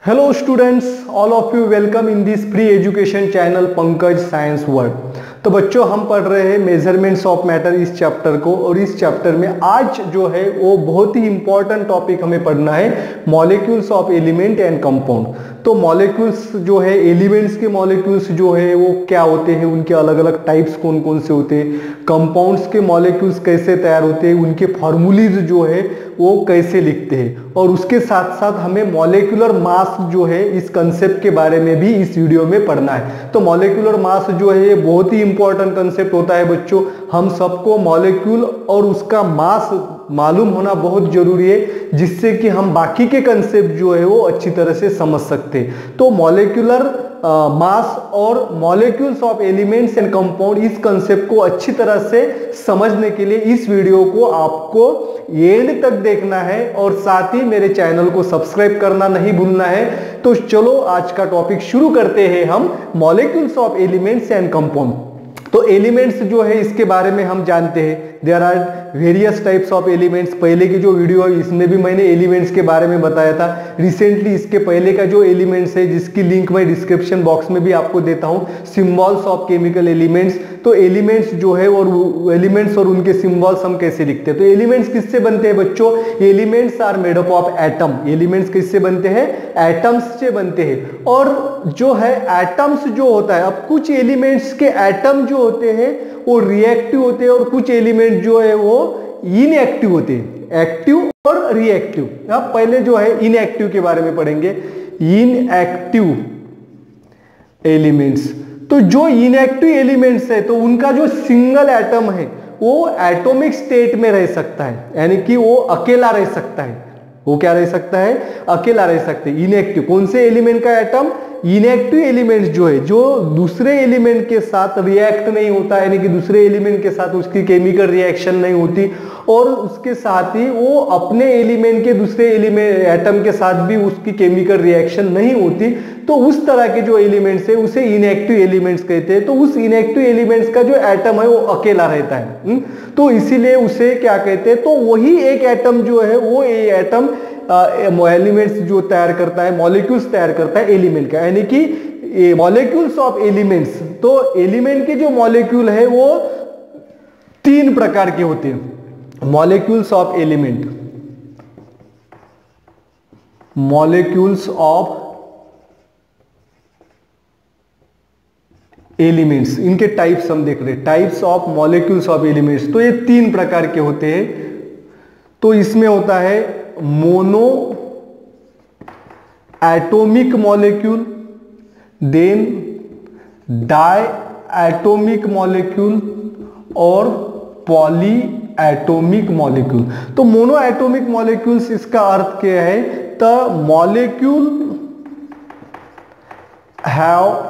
Hello students, all of you welcome in this free education channel Pankaj science world. तो बच्चों हम पढ़ रहे हैं मेजरमेंट्स ऑफ मैटर इस चैप्टर को, और इस चैप्टर में आज जो है वो बहुत ही इंपॉर्टेंट टॉपिक हमें पढ़ना है, molecules of element and compound. तो मॉलिक्यूल्स जो है, एलिमेंट्स के मॉलिक्यूल्स जो है वो क्या होते हैं, उनके अलग अलग टाइप्स कौन कौन से होते हैं, कंपाउंड्स के मॉलिक्यूल्स कैसे तैयार होते हैं, उनके फॉर्मूलीज जो है वो कैसे लिखते हैं, और उसके साथ साथ हमें मॉलिक्यूलर मास जो है इस कंसेप्ट के बारे में भी इस वीडियो में पढ़ना है। तो मॉलिक्यूलर मास जो है ये बहुत ही इंपॉर्टेंट कंसेप्ट होता है बच्चों। हम सबको मॉलिक्यूल और उसका मास मालूम होना बहुत जरूरी है, जिससे कि हम बाकी के कंसेप्ट जो है वो अच्छी तरह से समझ सकते हैं। तो मॉलिक्यूलर मास और molecules of elements and compound, इस कंसेप्ट को अच्छी तरह से समझने के लिए इस वीडियो को आपको एंड तक देखना है, और साथ ही मेरे चैनल को सब्सक्राइब करना नहीं भूलना है। तो चलो आज का टॉपिक शुरू करते हैं हम, molecules of elements and compound. तो एलिमेंट्स जो है इसके बारे में हम जानते हैं, there are various types of elements. पहले की जो वीडियो है इसमें भी मैंने एलिमेंट्स के बारे में बताया था। रिसेंटली इसके पहले का जो एलिमेंट्स है, जिसकी लिंक मैं डिस्क्रिप्शन बॉक्स में भी आपको देता हूं, सिंबल्स ऑफ केमिकल एलिमेंट्स। तो एलिमेंट्स जो है और एलिमेंट्स और उनके सिंबल्स हम कैसे लिखते हैं। तो एलिमेंट्स किससे बनते हैं बच्चों? Elements are made up of atom. Elements किससे बनते हैं? एटम्स से बनते हैं। और जो है एटम्स जो होता है, अब कुछ एलिमेंट्स के एटम जो होते हैं वो रिएक्टिव होते हैं, और कुछ एलिमेंट जो है वो इनएक्टिव होते हैं, एक्टिव और रिएक्टिव। अब पहले जो है इनएक्टिव के बारे में पढ़ेंगे, इनएक्टिव एलिमेंट्स। तो जो इनएक्टिव एलिमेंट्स है तो उनका जो सिंगल एटम है वो एटॉमिक स्टेट में रह सकता है, यानी कि वो अकेला रह सकता है। वो क्या रह सकता है? अकेला रह सकते हैं। इनएक्टिव कौन से एलिमेंट का एटम? इनएक्टिव एलिमेंट्स जो है, जो दूसरे एलिमेंट के साथ रिएक्ट नहीं होता, यानी कि दूसरे एलिमेंट के साथ उसकी केमिकल रिएक्शन नहीं होती, और उसके साथ ही वो अपने एलिमेंट के दूसरे एलिमेंट एटम के साथ भी उसकी केमिकल रिएक्शन नहीं होती, तो उस तरह के जो एलिमेंट्स है उसे इनएक्टिव एलिमेंट्स कहते हैं। तो उस इनएक्टिव एलिमेंट्स का जो एटम है वो अकेला रहता है, तो इसीलिए उसे क्या कहते हैं? तो वही एक एटम जो है वो एटम एलिमेंट्स जो तैयार करता है, मॉलिक्यूल्स तैयार करता है एलिमेंट का, यानी कि मॉलिक्यूल्स ऑफ एलिमेंट्स। तो एलिमेंट के जो मॉलिक्यूल है वो तीन प्रकार के होते हैं। Molecules of element, molecules of elements, इनके टाइप्स हम देख रहे हैं, types of molecules of elements. तो ये तीन प्रकार के होते हैं। तो इसमें होता है mono atomic molecule, then di atomic molecule, और पॉली एटॉमिक मॉलिक्यूल। तो मोनो एटॉमिक मॉलिक्यूल्स, इसका अर्थ क्या है? The molecule have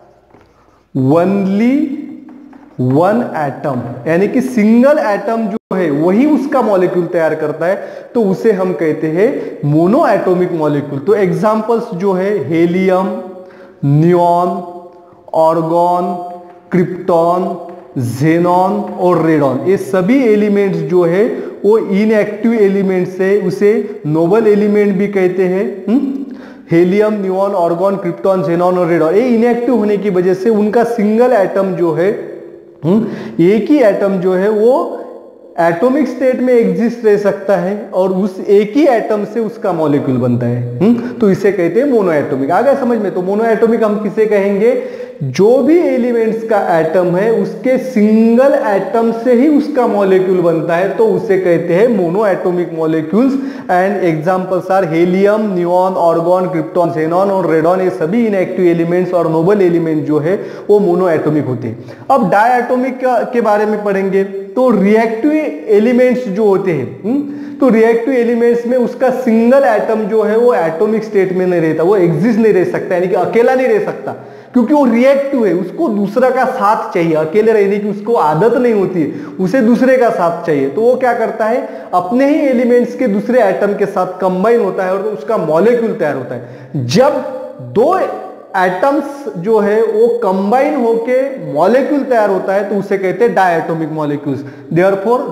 only one atom, यानी कि सिंगल एटम जो है वही उसका मॉलिक्यूल तैयार करता है, तो उसे हम कहते हैं मोनो एटॉमिक मॉलिक्यूल। तो एग्जांपल्स जो है helium, neon, argon, krypton, xenon और रेडॉन, ये सभी एलिमेंट्स जो है वो इनएक्टिव एलिमेंट्स है, उसे नोबल एलिमेंट भी कहते हैं। Helium, neon, argon, krypton, xenon और रेडॉन, ये इनएक्टिव होने की वजह से उनका सिंगल एटम जो है, एक ही एटम जो है वो एटॉमिक स्टेट में एग्जिस्ट रह सकता है, और उस एक ही एटम से उसका मॉलिक्यूल बनता है। तो इसे कहते हैं मोनो एटॉमिक। आ गया समझ में? तो मोनो एटॉमिक हम किसे कहेंगे? जो भी एलिमेंट्स का एटम है उसके सिंगल एटम से ही उसका मॉलिक्यूल बनता है, तो उसे कहते हैं mono atomic molecules. And examples are helium, neon, argon, krypton, xenon और रेडॉन, ये सभी इनएक्टिव एलिमेंट्स और नोबल एलिमेंट जो है वो मोनो एटॉमिक होते हैं। अब डायएटॉमिक के बारे में पढ़ेंगे। तो रिएक्टिव एलिमेंट्स जो होते हैं, तो रिएक्टिव एलिमेंट्स में उसका सिंगल एटम जो है वो एटॉमिक स्टेट में नहीं रहता, वो एग्जिस्ट नहीं रह सकता, यानी कि अकेला नहीं रह सकता, क्योंकि वो रिएक्टिव है, उसको दूसरा का साथ चाहिए। अकेले रहने की उसको आदत नहीं होती है, उसे दूसरे का साथ चाहिए। तो वो क्या करता है? अपने ही एलिमेंट्स के दूसरे एटम के साथ कंबाइन होता है और तो उसका मॉलिक्यूल तैयार होता है। जब दो एटम्स जो है वो कंबाइन होके मॉलिक्यूल तैयार होता है, तो उसे कहते हैं diatomic molecules. Therefore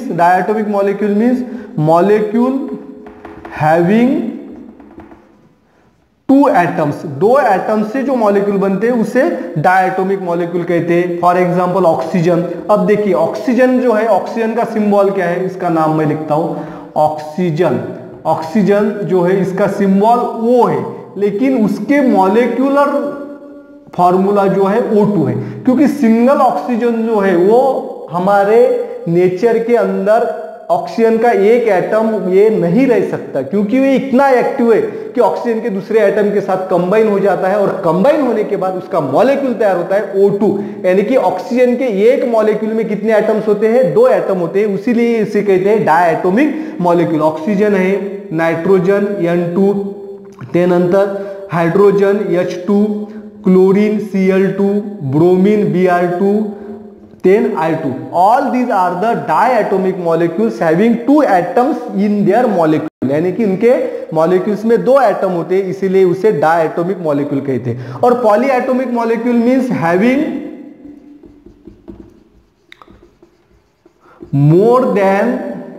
diatomic molecule means molecule having 2 atoms, 2 atom से जो मॉलिक्यूल बनते हैं उसे डायटोमिक मॉलिक्यूल कहते हैं। For example oxygen. अब देखिए ऑक्सीजन जो है, ऑक्सीजन का सिंबल क्या है, इसका नाम मैं लिखता हूं ऑक्सीजन। ऑक्सीजन जो है इसका सिंबल O है, लेकिन उसके मॉलिक्यूलर फॉर्मूला जो है O2 है, क्योंकि सिंगल ऑक्सीजन जो है वो हमारे नेचर के अंदर ऑक्सीजन का एक एटम ये नहीं रह सकता, क्योंकि ये इतना एक्टिव है कि ऑक्सीजन के दूसरे एटम के साथ कंबाइन हो जाता है और कंबाइन होने के बाद उसका मॉलिक्यूल तैयार होता है O2। यानी कि ऑक्सीजन के एक मॉलिक्यूल में कितने एटम्स होते हैं, 2 एटम होते हैं, इसीलिए इसे कहते हैं डायटोमिक मॉलिक्यूल। ऑक्सीजन है, नाइट्रोजन N2, त्यानंतर hydrogen H2, chlorine Cl2, bromine Br2, then I2. All these are the diatomic molecules having 2 atoms in their molecule, यानी कि उनके मॉलिक्यूल्स में 2 एटम होते हैं, इसीलिए उसे डायटोमिक मॉलिक्यूल कहते हैं। और polyatomic molecule means having more than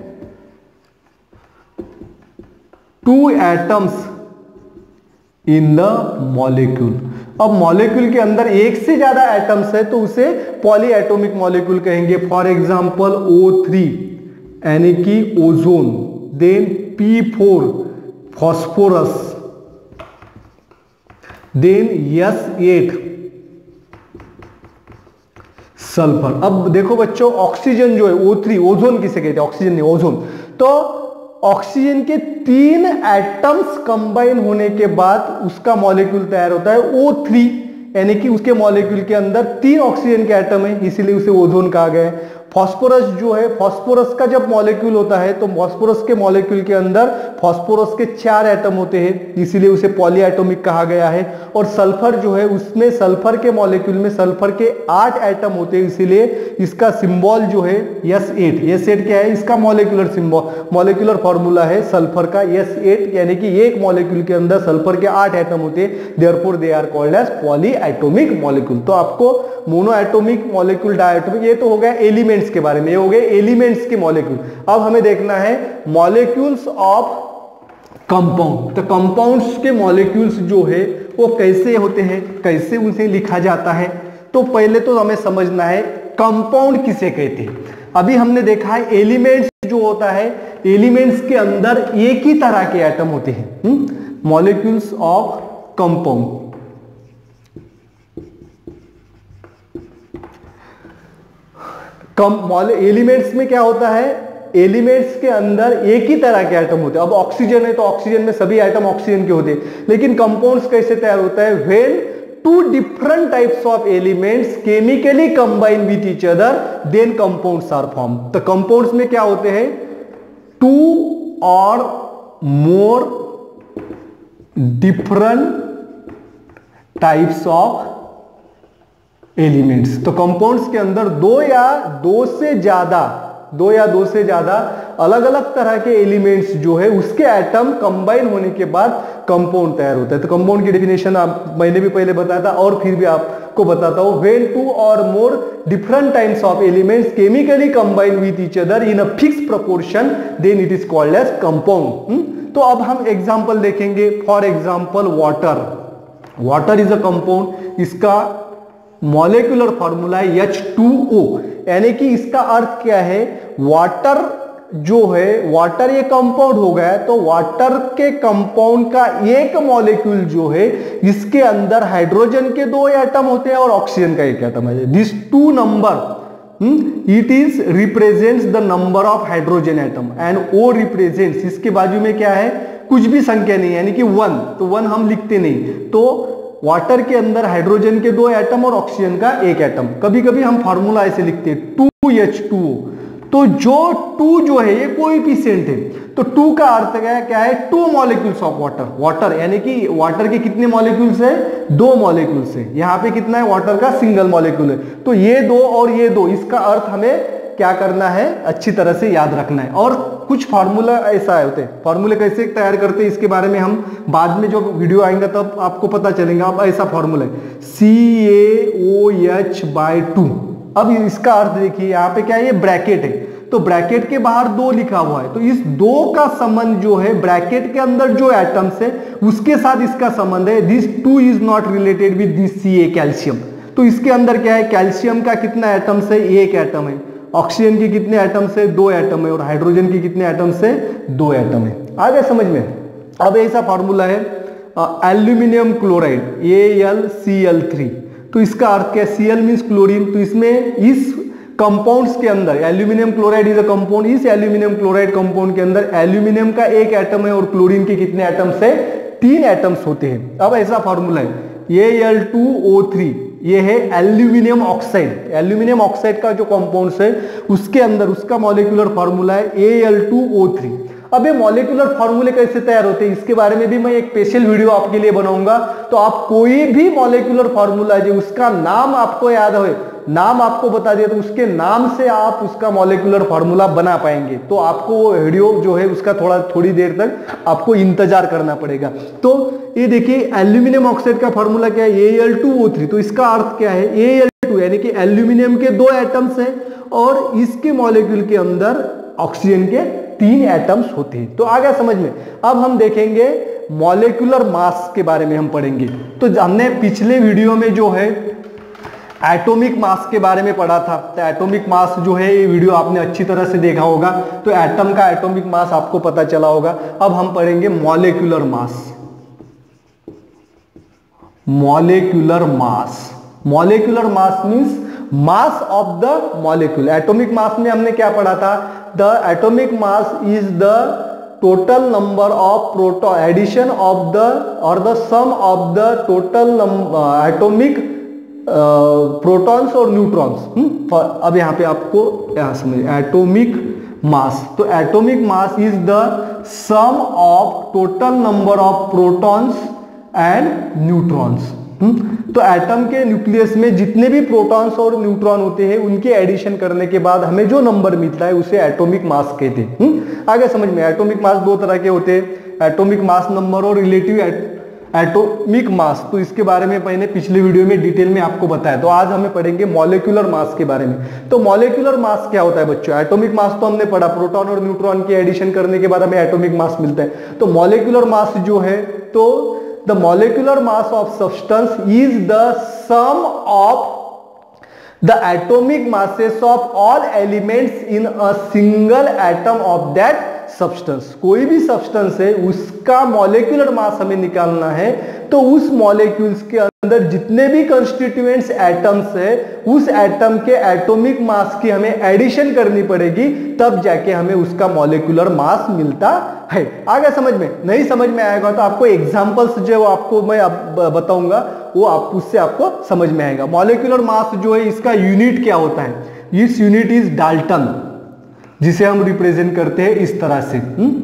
2 atoms in the molecule. अब मॉलिक्यूल के अंदर एक से ज्यादा एटम्स है तो उसे पॉलीएटोमिक मॉलिक्यूल कहेंगे। फॉर एग्जांपल O3 यानी कि ozone, then P4 phosphorus, then S8 sulphur. अब देखो बच्चों ऑक्सीजन जो है O3, ओजोन किसे कहते हैं, ऑक्सीजन नहीं ओजोन। तो ऑक्सीजन के 3 एटम्स कंबाइन होने के बाद उसका मॉलिक्यूल तैयार होता है O3, यानी कि उसके मॉलिक्यूल के अंदर 3 ऑक्सीजन के एटम है, इसीलिए उसे ओजोन कहा गया है। फास्फोरस जो है, फास्फोरस का जब मॉलिक्यूल होता है तो फास्फोरस के मॉलिक्यूल के अंदर फास्फोरस के 4 एटम होते हैं, इसीलिए उसे पॉलीएटोमिक कहा गया है। और सल्फर जो है उसमें सल्फर के मॉलिक्यूल में सल्फर के 8 एटम होते हैं, इसीलिए इसका सिंबल जो है S8। S8 क्या है, इसका मॉलिक्यूलर सिंबल, मॉलिक्यूलर फॉर्मूला है सल्फर का S8, यानी कि एक मॉलिक्यूल के अंदर सल्फर के 8 एटम होते हैं, therefore they are called as polyatomic molecule. तो आपको मोनोएटोमिक, मॉलिक्यूल, डायटोमिक, ये तो हो गया एलिमेंट्स के बारे में, ये हो गए एलिमेंट्स के मॉलिक्यूल। अब हमें देखना है मॉलिक्यूल्स ऑफ कंपाउंड। तो कंपाउंड्स के मॉलिक्यूल्स जो है वो कैसे होते हैं, कैसे उसे लिखा जाता है। तो पहले तो हमें समझना है कंपाउंड किसे कहते हैं। अभी हमने देखा है एलिमेंट्स जो होता है, एलिमेंट्स के अंदर एक ही तरह के एटम होते हैं, मॉलिक्यूल्स ऑफ कंपाउंड। एलिमेंट्स में क्या होता है, एलिमेंट्स के अंदर एक ही तरह के एटम होते हैं। अब ऑक्सीजन है तो ऑक्सीजन में सभी एटम ऑक्सीजन के होते हैं, लेकिन कंपाउंड्स कैसे तैयार होता है, when 2 different types of elements chemically combine with each other then compounds are form. तो कंपाउंड्स में क्या होते हैं, 2 और more different types of elements. तो कंपाउंड्स के अंदर 2 या 2 से ज्यादा अलग अलग तरह के एलिमेंट्स जो है उसके एटम कंबाइन होने के बाद कंपाउंड तैयार होता है। तो कंपाउंड की डेफिनेशन मैंने भी पहले बताया था और फिर भी आपको बताता हूं, व्हेन 2 और more different types of elements chemically combine with each other in a fixed proportion then it is called as compound. तो अब हम एग्जांपल देखेंगे। For example water, water is a compound, इसका मॉलिक्यूलर फॉर्मूला है H2O, यानी कि इसका अर्थ क्या है, वाटर जो है, वाटर ये कंपाउंड हो गया, तो वाटर के कंपाउंड का एक मॉलिक्यूल जो है इसके अंदर हाइड्रोजन के 2 एटम होते हैं और ऑक्सीजन का 1 एटम है। This 2 number it is represents the number of hydrogen atom and O represents, इसके बाजू में क्या है, कुछ भी संख्या नहीं, यानी कि 1, तो 1 हम लिखते नहीं। तो वाटर के अंदर हाइड्रोजन के 2 एटम और ऑक्सीजन का 1 एटम। कभी कभी हम फार्मूला ऐसे लिखते हैं 2H2O। तो जो 2 जो है ये कोएफिशिएंट है, तो 2 का अर्थ क्या है, 2 मॉलिक्यूल्स ऑफ वाटर। वाटर यानी कि वाटर के कितने मॉलिक्यूल्स है, 2 मॉलिक्यूल्स है। यहाँ पे कितना है, वाटर का सिंगल मॉलिक्यूल है। तो ये 2 और ये 2, इसका अर्थ हमें क्या करना है, अच्छी तरह से याद रखना है। और कुछ फार्मूला ऐसा होते हैं, फार्मूले कैसे तैयार करते हैं इसके बारे में हम बाद में जो वीडियो आएंगे तब आपको पता चलेगा। अब ऐसा फार्मूला है CaOH/2। अब इसका अर्थ देखिए, यहाँ पे क्या है, ये ब्रैकेट है, तो ब्रैकेट के बाहर 2 लिखा हुआ है, तो इस 2 का संबंध जो है ब्रैकेट के अंदर जो एटम्स है उसके साथ इसका संबंध है। This 2 is not related with this Ca calcium. तो इसके अंदर क्या है, कैल्शियम का कितना एटम्स है, 1 एटम है, ऑक्सीजन के कितने एटम्स है, 2 एटम है, और हाइड्रोजन के कितने एटम्स है, 2 एटम है। आ गया समझ में। अब ऐसा फॉर्मूला है एल्यूमिनियम क्लोराइड AlCl3, तो इसका अर्थ क्या है, Cl मीन्स क्लोरीन, तो इसमें इस कंपाउंड्स के अंदर aluminium chloride is a compound, इस एल्यूमिनियम क्लोराइड कंपाउंड के अंदर एल्यूमिनियम का 1 एटम है और क्लोरीन के कितने एटम्स है, 3 एटम्स होते हैं। अब ऐसा फॉर्मूला है Al2O3, ये है एल्यूमिनियम ऑक्साइड। एल्यूमिनियम ऑक्साइड का जो कंपाउंड्स है उसके अंदर उसका मॉलिक्यूलर फॉर्मूला है Al2O3। अब ये मॉलिक्यूलर फॉर्मूले कैसे तैयार होते हैं इसके बारे में भी मैं एक स्पेशल वीडियो आपके लिए बनाऊंगा। तो आप कोई भी मॉलिक्यूलर फॉर्मूला जो उसका नाम आपको याद हो, नाम आपको बता दिया, तो उसके नाम से आप उसका मॉलिक्यूलर फॉर्मूला बना पाएंगे। तो आपको वो वीडियो जो है उसका थोड़ी देर तक आपको इंतजार करना पड़ेगा। तो ये देखिए एल्यूमिनियम ऑक्साइड का फॉर्मूला क्या है, Al2O3। तो इसका अर्थ क्या है, Al2 यानी कि एल्यूमिनियम के 2 एटम्स हैं और इसके मॉलिक्यूल के अंदर ऑक्सीजन के 3 एटम्स होते हैं। तो आ गया समझ में। अब हम देखेंगे मॉलिक्यूलर मास के बारे में हम पढ़ेंगे। तो हमने पिछले वीडियो में जो है एटॉमिक मास के बारे में पढ़ा था। तो एटॉमिक मास जो है ये वीडियो आपने अच्छी तरह से देखा होगा, तो एटम का एटॉमिक मास आपको पता चला होगा। अब हम पढ़ेंगे molecular mass. Molecular mass, molecular mass means mass of the molecule. Atomic mass में हमने क्या पढ़ा था, the atomic mass is the total number of proton addition of the और the sum of the total atomic protons और neutrons. अब यहाँ पे आपको क्या समझ, एटॉमिक मास, तो atomic mass is the sum of total number of protons and neutrons. तो एटम के न्यूक्लियस में जितने भी प्रोटॉन्स और न्यूट्रॉन होते हैं उनके एडिशन करने के बाद हमें जो नंबर मिलता है उसे एटॉमिक मास कहते हैं। आगे समझ में। एटॉमिक मास 2 तरह के होते हैं, एटॉमिक मास नंबर और रिलेटिव एटॉमिक मास। तो इसके बारे में मैंने पिछले वीडियो में डिटेल में आपको बताया। तो आज हमें पढ़ेंगे मॉलिक्यूलर मास के बारे में। तो मॉलिक्यूलर मास क्या होता है बच्चों, एटॉमिक मास तो हमने पढ़ा, प्रोटॉन और न्यूट्रॉन के एडिशन करने के बाद हमें एटॉमिक मास मिलता है। तो मॉलिक्यूलर मास जो है, तो the molecular mass of substance is the sum of the atomic masses of all elements in a single atom of that substance। कोई भी सब्सटेंस है उसका मॉलिक्यूलर मास हमें निकालना है, तो उस मॉलिक्यूल्स के अंदर जितने भी कंस्टिट्यूएंट्स एटम्स है उस एटम के एटॉमिक मास की हमें एडिशन करनी पड़ेगी, तब जाके हमें उसका मॉलिक्यूलर मास मिलता है। आगे समझ में। नहीं समझ में आएगा तो आपको एग्जांपल्स जो आपको मैं बताऊंगा वो आप उससे आपको समझ में आएगा। मॉलिक्यूलर मास जो है इसका यूनिट क्या होता है, इस यूनिट इज डाल्टन, जिसे हम रिप्रेजेंट करते हैं इस तरह से।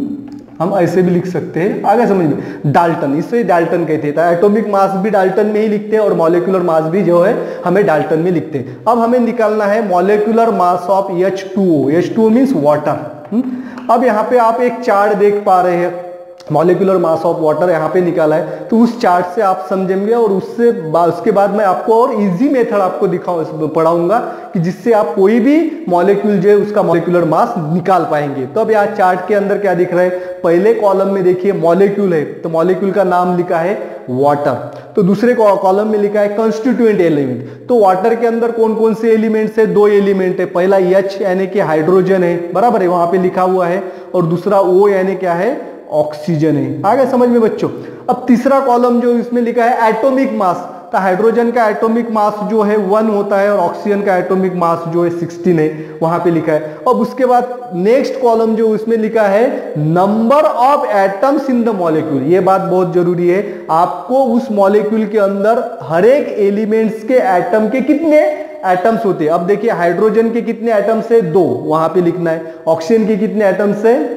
हम ऐसे भी लिख सकते हैं। आगे समझ में, डाल्टन, इसे डाल्टन कहते हैं। एटॉमिक मास भी डाल्टन में ही लिखते हैं और मॉलिक्यूलर मास भी जो है हमें डाल्टन में लिखते हैं। अब हमें निकालना है molecular mass of H2O। H2O means water. अब यहाँ पे आप एक चार्ट देख पा रहे हैं, मॉलिक्यूलर मास ऑफ वाटर यहाँ पे निकाला है। तो उस चार्ट से आप समझेंगे और उसके बाद मैं आपको और इजी मेथड आपको पढ़ाऊंगा कि जिससे आप कोई भी मॉलिक्यूल जो है उसका मॉलिक्यूलर मास निकाल पाएंगे। तो अब यहाँ चार्ट के अंदर क्या दिख रहा है, पहले कॉलम में देखिए मॉलिक्यूल है, तो मॉलिक्यूल का नाम लिखा है वाटर। तो दूसरे कॉलम में लिखा है कंस्टिट्यूएंट एलिमेंट। तो वाटर के अंदर कौन कौन से एलिमेंट्स है, 2 एलिमेंट है। पहला H यानी कि हाइड्रोजन है, बराबर है, वहां पे लिखा हुआ है, और दूसरा O यानी क्या है, ऑक्सीजन है। आगे समझ में बच्चों। अब तीसरा कॉलम जो इसमें लिखा है एटॉमिक मास, तो हाइड्रोजन का एटॉमिक मास जो है 1 होता है और ऑक्सीजन का एटॉमिक मास जो है 16 है, वहां पे लिखा है। और उसके बाद नेक्स्ट कॉलम जो इसमें लिखा है number of atoms in the molecule. ये बात बहुत जरूरी है, आपको उस मॉलिक्यूल के अंदर हर एक एलिमेंट्स के एटम के कितने एटम्स होते हैं। अब देखिए हाइड्रोजन के कितने एटम्स है, 2, वहां पे लिखना है। ऑक्सीजन के कितने एटम्स है,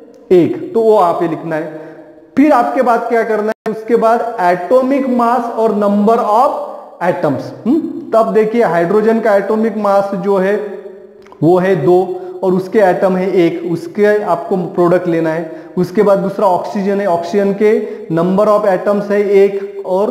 1, तो वो वहां पे लिखना है। फिर आपके बाद क्या करना है, उसके बाद एटॉमिक मास और नंबर ऑफ एटम्स। तब देखिए हाइड्रोजन का एटॉमिक मास जो है वो है 2 और उसके एटम है 1, उसके आपको प्रोडक्ट लेना है। उसके बाद दूसरा ऑक्सीजन है, ऑक्सीजन के नंबर ऑफ एटम्स है 1 और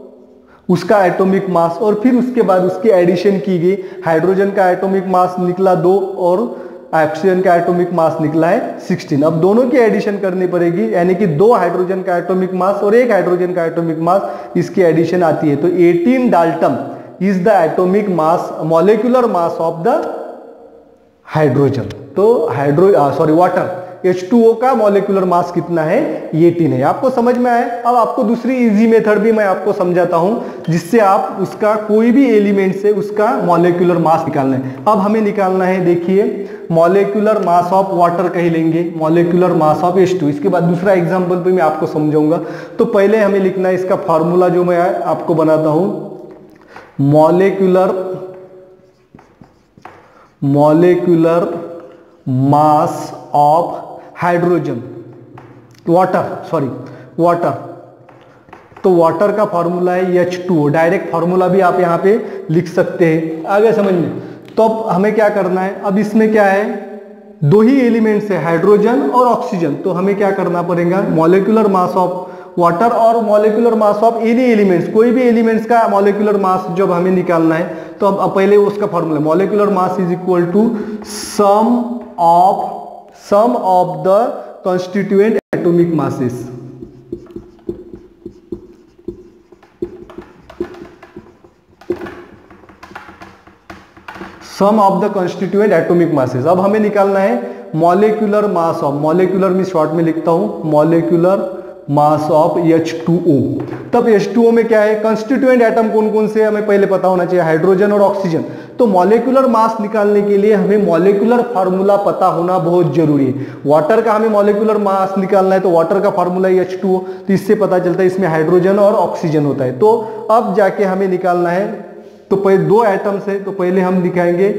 उसका एटॉमिक मास, और फिर उसके बाद उसकी एडिशन की गई। हाइड्रोजन का एटॉमिक मास निकला 2 और ऑक्सीजन का एटॉमिक मास निकला है 16। अब दोनों की एडिशन करनी पड़ेगी, यानी कि 2 हाइड्रोजन का एटॉमिक मास और 1 हाइड्रोजन का एटॉमिक मास, इसकी एडिशन आती है। तो 18 dalton is the atomic mass, molecular mass of the hydrogen. तो वाटर H2O का मॉलिक्यूलर मास कितना है, 18 है। आपको समझ में आया। अब आपको दूसरी इजी मेथड भी मैं आपको समझाता हूं, जिससे आप उसका कोई भी एलिमेंट से उसका मॉलिक्यूलर मास निकालना है। अब हमें निकालना है, देखिए मॉलिक्यूलर मास ऑफ वाटर कहीं लेंगे, मॉलिक्यूलर मास ऑफ H2। इसके बाद दूसरा एग्जांपल भी मैं आपको समझाऊंगा। तो पहले हमें लिखना है इसका फॉर्मूला, जो मैं आपको बनाता हूं, molecular mass of hydrogen, water. तो वाटर का फॉर्मूला है H2O। डायरेक्ट फॉर्मूला भी आप यहाँ पे लिख सकते हैं, आगे समझ में। तो अब हमें क्या करना है, अब इसमें क्या है, 2 ही एलिमेंट्स है, हाइड्रोजन और ऑक्सीजन। तो हमें क्या करना पड़ेगा, मॉलिक्यूलर मास ऑफ वाटर और molecular mass of any elements, कोई भी एलिमेंट्स का मॉलिक्यूलर मास जब हमें निकालना है, तो अब पहले उसका formula, molecular mass is equal to sum of the constituent atomic masses। Sum of the constituent atomic masses. अब हमें निकालना है मॉलिक्यूलर मास ऑफ, मॉलिक्यूलर में शॉर्ट में लिखता हूं, मॉलिक्यूलर मास ऑफ H2O। तब H2O में क्या है, कंस्टिट्यूएंट एटम कौन कौन से हमें पहले पता होना चाहिए, हाइड्रोजन और ऑक्सीजन। तो मॉलिक्यूलर मास निकालने के लिए हमें मॉलिक्यूलर फार्मूला पता होना बहुत जरूरी है। वाटर का हमें मॉलिक्यूलर मास निकालना है, तो वाटर का फार्मूला है H2O। तो इससे पता चलता है इसमें हाइड्रोजन और ऑक्सीजन होता है। तो अब जाके हमें निकालना है, तो पहले 2 एटम्स है, तो पहले हम दिखाएंगे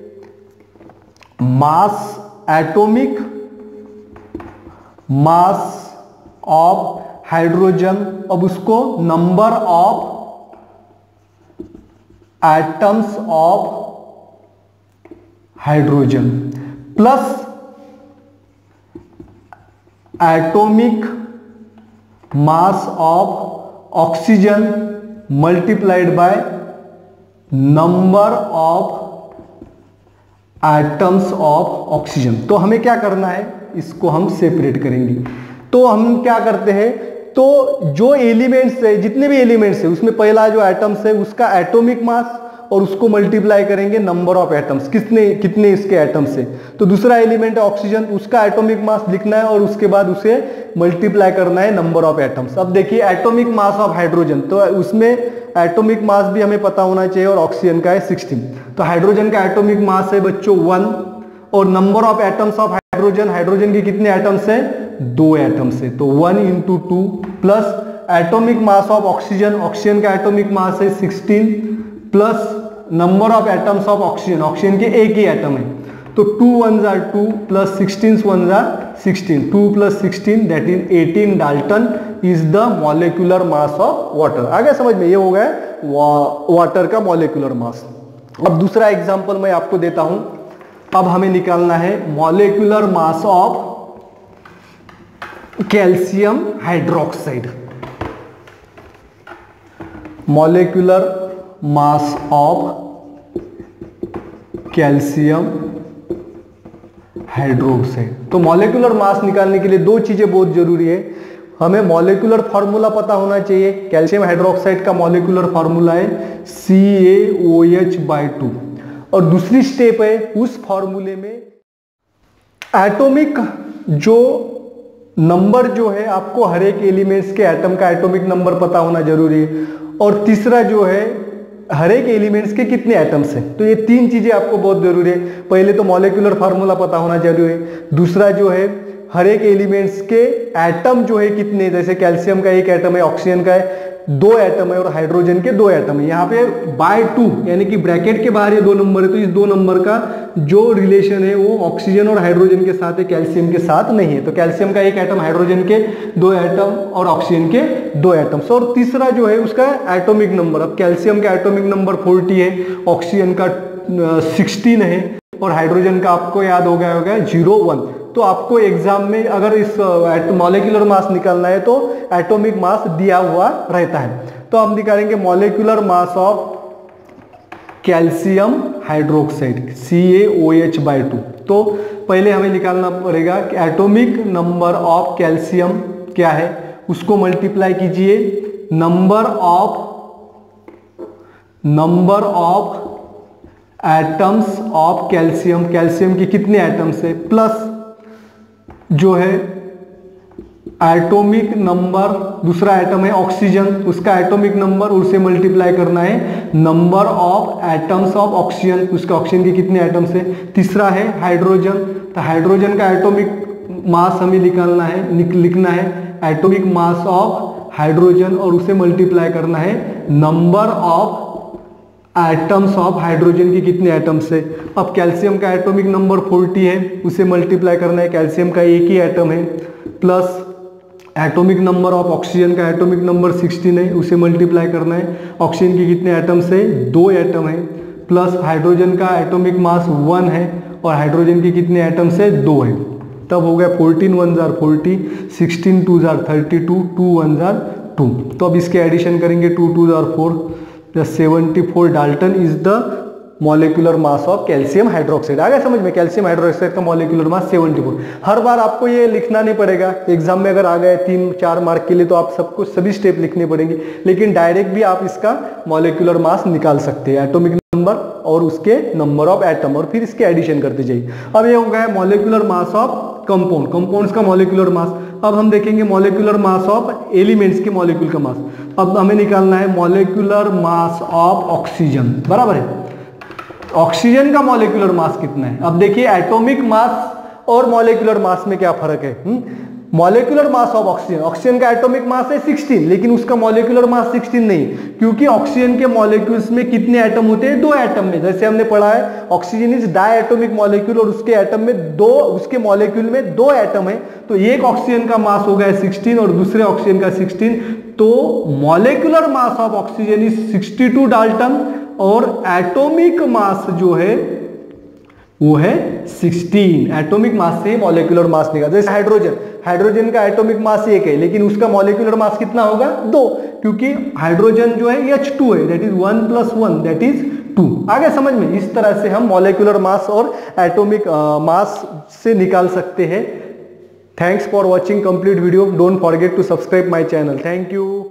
mass, atomic mass of hydrogen. अब उसको number of atoms of hydrogen plus atomic mass of oxygen multiplied by number of atoms of oxygen. तो हमें क्या करना है, इसको हम सेपरेट करेंगे। तो हम क्या करते हैं, तो जो एलिमेंट्स है, जितने भी एलिमेंट्स है, उसमें पहला जो एटम्स है उसका एटॉमिक मास, और उसको मल्टीप्लाई करेंगे नंबर ऑफ एटम्स, कितने इसके एटम्स है। तो दूसरा एलिमेंट है ऑक्सीजन, उसका एटॉमिक मास लिखना है और उसके बाद उसे मल्टीप्लाई करना है नंबर ऑफ एटम्स। अब देखिए एटॉमिक मास ऑफ हाइड्रोजन, तो उसमें एटॉमिक मास भी हमें पता होना चाहिए, और ऑक्सीजन का है 16। तो हाइड्रोजन का एटॉमिक मास है बच्चों 1, और number of atoms of hydrogen, hydrogen के कितने एटम्स है, 2 एटम्स है। तो 1 × 2 plus atomic mass of oxygen, oxygen का एटॉमिक मास है 16 plus number of atoms of oxygen, oxygen के एक ही एटम है। तो 2 1s are 2 प्लस 16 1s are 16, 2 + 16 that is 18 dalton is the molecular mass of water. आगे समझ में, ये हो गया वाटर का मॉलिक्यूलर मास। अब दूसरा एग्जांपल मैं आपको देता हूं। अब हमें निकालना है molecular mass of calcium hydroxide, molecular mass of calcium hydroxide. तो मॉलिक्यूलर मास निकालने के लिए 2 चीजें बहुत जरूरी है। हमें मॉलिक्यूलर फार्मूला पता होना चाहिए। कैल्शियम हाइड्रोक्साइड का मॉलिक्यूलर फार्मूला है CaOH/2, और दूसरी स्टेप है उस फॉर्मूले में एटॉमिक जो नंबर जो है, आपको हर एक एलिमेंट्स के एटम का एटॉमिक नंबर पता होना जरूरी है, और तीसरा जो है हर एक एलिमेंट्स के कितने एटम्स हैं। तो ये 3 चीजें आपको बहुत जरूरी है। पहले तो मॉलिक्यूलर फार्मूला पता होना जरूरी है, दूसरा जो है हर एक एलिमेंट्स के एटम जो है कितने, जैसे कैल्शियम का 1 एटम है, ऑक्सीजन का है 2 एटम है, और हाइड्रोजन के 2 एटम है। यहाँ पे /2 यानी कि ब्रैकेट के बाहर ये 2 नंबर है, तो इस 2 नंबर का जो रिलेशन है वो ऑक्सीजन और हाइड्रोजन के साथ है, कैल्शियम के साथ नहीं है। तो कैल्शियम का 1 एटम, हाइड्रोजन के 2 एटम और ऑक्सीजन के 2 एटम्स। और तीसरा जो है उसका एटॉमिक नंबर, अब कैल्शियम का एटॉमिक नंबर 40 है, ऑक्सीजन का 16 है, और हाइड्रोजन का आपको याद हो गया होगा 0.1। तो आपको एग्जाम में अगर इस मॉलिक्यूलर मास निकालना है तो एटॉमिक मास दिया हुआ रहता है। तो हम निकालेंगे molecular mass of calcium hydroxide CaOH/2। तो पहले हमें निकालना पड़ेगा कि एटॉमिक नंबर ऑफ कैल्शियम क्या है, उसको मल्टीप्लाई कीजिए number of atoms of calcium, calcium के कितने एटम्स है, प्लस जो है एटॉमिक नंबर, दूसरा एटम है ऑक्सीजन, उसका एटॉमिक नंबर, उसे मल्टीप्लाई करना है number of atoms of oxygen, उसका ऑक्सीजन के कितने एटम्स है। तीसरा है हाइड्रोजन, तो हाइड्रोजन का एटॉमिक मास हमें निकालना है, लिखना है एटॉमिक मास ऑफ हाइड्रोजन और उसे मल्टीप्लाई करना है number of atoms of hydrogen की कितने एटम्स है। अब कैल्शियम का एटॉमिक नंबर 40 है, उसे मल्टीप्लाई करना है, कैल्शियम का एक ही एटम है, plus atomic number of oxygen का एटॉमिक नंबर 16 है, उसे मल्टीप्लाई करना है, ऑक्सीजन के कितने एटम्स है, 2 एटम है, प्लस हाइड्रोजन का एटॉमिक मास 1 है और हाइड्रोजन के कितने एटम्स है, 2 है। तब हो गया 14 1 जार 40, 16 2 जार 32, 2 1 जार 2। तो अब इसके एडिशन करेंगे 2 2 जार 4, 74 dalton is the molecular mass of calcium hydroxide. आ गया समझ में, कैल्शियम हाइड्रोक्साइड का मॉलिक्यूलर मास 74। हर बार आपको ये लिखना नहीं पड़ेगा, एग्जाम में अगर आ गए 3-4 मार्क के लिए तो आप सबको सभी स्टेप लिखने पड़ेंगे, लेकिन डायरेक्ट भी आप इसका मॉलिक्यूलर मास निकाल सकते हैं, एटॉमिक नंबर और उसके नंबर ऑफ एटम और फिर इसके एडिशन करते जाइए। अब ये हो गया molecular mass of compound, compounds का मॉलिक्यूलर मास। अब हम देखेंगे मॉलिक्यूलर मास ऑफ एलिमेंट्स के मॉलिक्यूल का मास। अब हमें निकालना है मॉलिक्यूलर मास ऑफ ऑक्सीजन, बराबर है। ऑक्सीजन का मॉलिक्यूलर मास कितना है। अब देखिए एटॉमिक मास और मॉलिक्यूलर मास में क्या फर्क है। Molecular mass of oxygen, oxygen का एटॉमिक मास है 16, लेकिन उसका मॉलिक्यूलर मास 16 नहीं, क्योंकि ऑक्सीजन के मॉलिक्यूल्स में कितने एटम होते हैं, 2 एटम में। जैसे हमने पढ़ा है ऑक्सीजन इज डायएटॉमिक मॉलिक्यूल और उसके एटम में 2, उसके मॉलिक्यूल में 2 एटम है, तो एक ऑक्सीजन का मास हो गया 16 और दूसरे ऑक्सीजन का 16, तो molecular mass of oxygen is 62 dalton और एटॉमिक मास जो है वो है 16। एटॉमिक मास से मॉलिक्यूलर मास निकाला। जैसे हाइड्रोजन, हाइड्रोजन का एटॉमिक मास 1 है, लेकिन उसका मॉलिक्यूलर मास कितना होगा, 2, क्योंकि हाइड्रोजन जो है H2 है, दैट इज 1 + 1 दैट इज 2। आगे समझ में, इस तरह से हम मॉलिक्यूलर मास और एटॉमिक मास से निकाल सकते हैं। Thanks for watching complete video. Don't forget to subscribe my channel. Thank you.